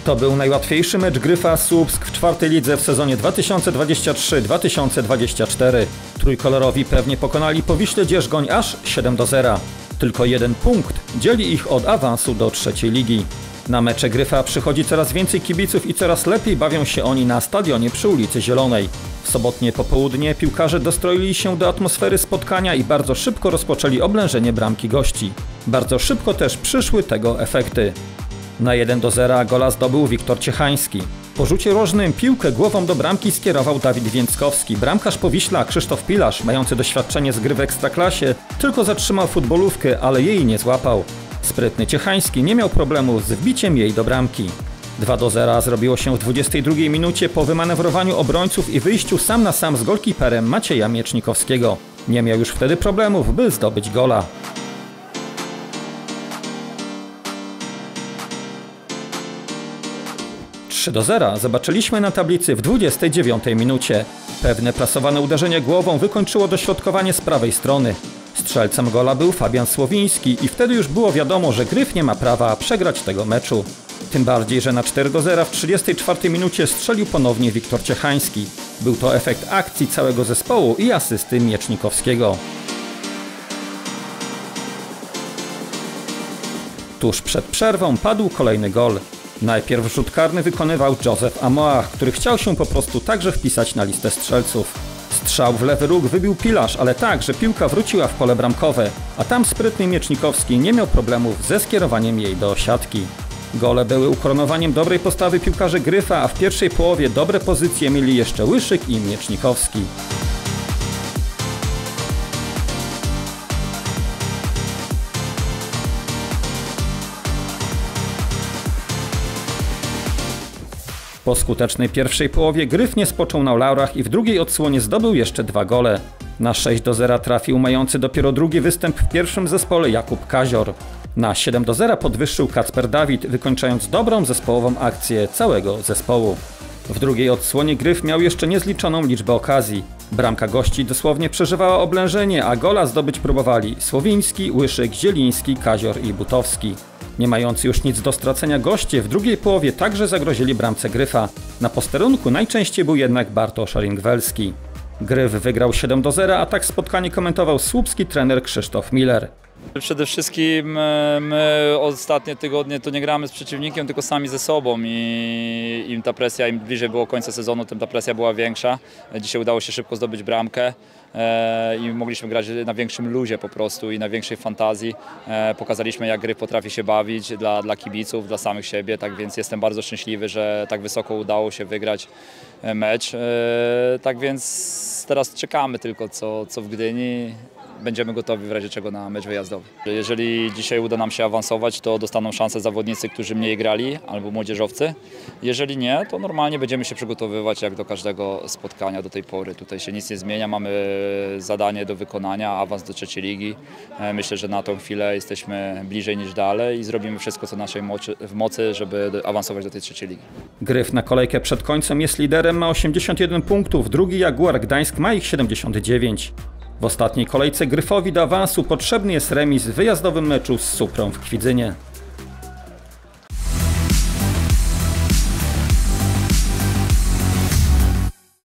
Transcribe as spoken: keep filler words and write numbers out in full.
To był najłatwiejszy mecz Gryfa Słupsk w czwartej lidze w sezonie dwa tysiące dwudziestym trzecim dwa tysiące dwudziestym czwartym. Trójkolorowi pewnie pokonali Powiśle Dzierżgoń aż siedem do zera. Tylko jeden punkt dzieli ich od awansu do trzeciej ligi. Na mecze Gryfa przychodzi coraz więcej kibiców i coraz lepiej bawią się oni na stadionie przy ulicy Zielonej. W sobotnie popołudnie piłkarze dostroili się do atmosfery spotkania i bardzo szybko rozpoczęli oblężenie bramki gości. Bardzo szybko też przyszły tego efekty. Na jeden do zera gola zdobył Wiktor Ciechański. Po rzucie rożnym piłkę głową do bramki skierował Dawid Więckowski. Bramkarz Powiśla Krzysztof Pilarz, mający doświadczenie z gry w Ekstraklasie, tylko zatrzymał futbolówkę, ale jej nie złapał. Sprytny Ciechański nie miał problemu z wbiciem jej do bramki. dwa do zera zrobiło się w dwudziestej drugiej minucie po wymanewrowaniu obrońców i wyjściu sam na sam z golkiperem Macieja Miecznikowskiego. Nie miał już wtedy problemów, by zdobyć gola. trzy do zera zobaczyliśmy na tablicy w dwudziestej dziewiątej minucie. Pewne prasowane uderzenie głową wykończyło dośrodkowanie z prawej strony. Strzelcem gola był Fabian Słowiński i wtedy już było wiadomo, że Gryf nie ma prawa przegrać tego meczu. Tym bardziej, że na cztery do zera w trzydziestej czwartej minucie strzelił ponownie Wiktor Ciechański. Był to efekt akcji całego zespołu i asysty Miecznikowskiego. Tuż przed przerwą padł kolejny gol. Najpierw rzut karny wykonywał Joseph Amoah, który chciał się po prostu także wpisać na listę strzelców. Strzał w lewy róg wybił Pilarz, ale tak, że piłka wróciła w pole bramkowe, a tam sprytny Miecznikowski nie miał problemów ze skierowaniem jej do siatki. Gole były ukoronowaniem dobrej postawy piłkarzy Gryfa, a w pierwszej połowie dobre pozycje mieli jeszcze Łyszyk i Miecznikowski. Po skutecznej pierwszej połowie Gryf nie spoczął na laurach i w drugiej odsłonie zdobył jeszcze dwa gole. Na sześć do zera trafił mający dopiero drugi występ w pierwszym zespole Jakub Kazior. Na siedem do zera podwyższył Kacper Dawid, wykończając dobrą zespołową akcję całego zespołu. W drugiej odsłonie Gryf miał jeszcze niezliczoną liczbę okazji. Bramka gości dosłownie przeżywała oblężenie, a gola zdobyć próbowali Słowiński, Łyszyk, Zieliński, Kazior i Butowski. Nie mający już nic do stracenia goście w drugiej połowie także zagrozili bramce Gryfa. Na posterunku najczęściej był jednak Bartosz Ringwelski. Gryf wygrał siedem do zera, a tak spotkanie komentował słupski trener Krzysztof Miller. Przede wszystkim my ostatnie tygodnie to nie gramy z przeciwnikiem, tylko sami ze sobą i im ta presja, im bliżej było końca sezonu, tym ta presja była większa. Dzisiaj udało się szybko zdobyć bramkę i mogliśmy grać na większym luzie po prostu i na większej fantazji. Pokazaliśmy, jak Gryf potrafi się bawić dla, dla kibiców, dla samych siebie, tak więc jestem bardzo szczęśliwy, że tak wysoko udało się wygrać mecz. Tak więc teraz czekamy tylko co, co w Gdyni. Będziemy gotowi w razie czego na mecz wyjazdowy. Jeżeli dzisiaj uda nam się awansować, to dostaną szansę zawodnicy, którzy mniej grali, albo młodzieżowcy. Jeżeli nie, to normalnie będziemy się przygotowywać jak do każdego spotkania do tej pory. Tutaj się nic nie zmienia, mamy zadanie do wykonania, awans do trzeciej ligi. Myślę, że na tą chwilę jesteśmy bliżej niż dalej i zrobimy wszystko, co w naszej mocy, w mocy, żeby awansować do tej trzeciej ligi. Gryf na kolejkę przed końcem jest liderem, ma osiemdziesiąt jeden punktów, drugi Jaguar Gdańsk ma ich siedemdziesiąt dziewięć. W ostatniej kolejce Gryfowi do awansu potrzebny jest remis w wyjazdowym meczu z Suprą w Kwidzynie.